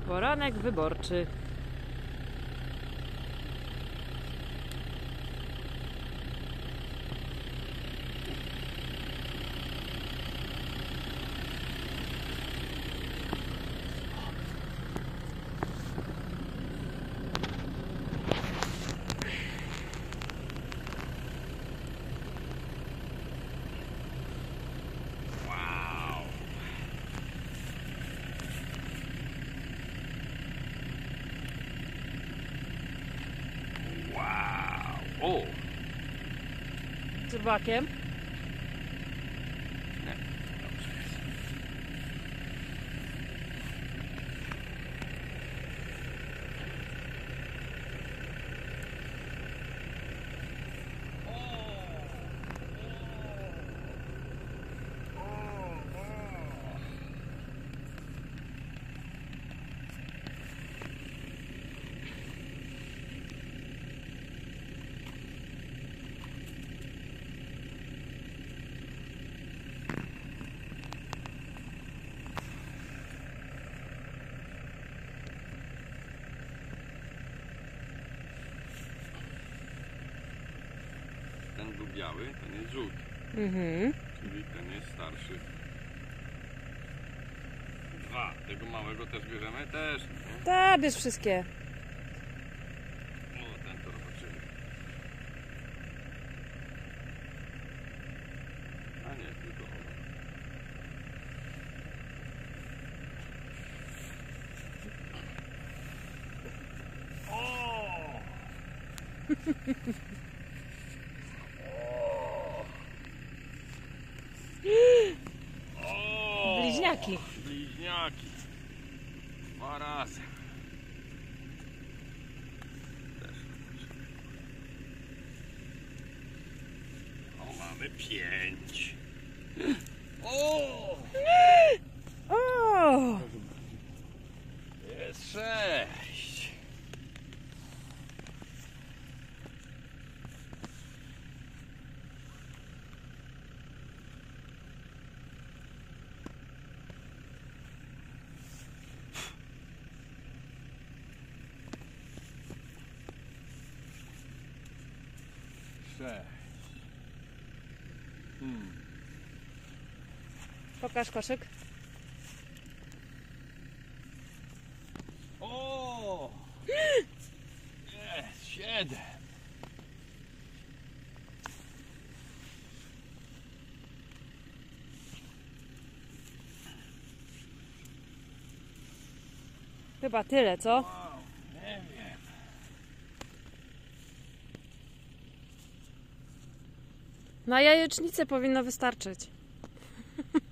Poranek wyborczy. O! Z rybakiem. Nie, dobrze jest. Ten był biały, ten jest żółty. Czyli ten jest starszy. Dwa. Tego małego też bierzemy? Też. Nie? Tak, bierz wszystkie. O, ten to zobaczymy. A nie, tylko oba. O! Bliźniaki. Bliźniaki. Dwa razy. Też. O, mamy 5. O! O! Jest 6. Pokaż koszyk. O! Jest 7. Chyba tyle, co? Wow, nie wiem. Na jajecznicę powinno wystarczyć.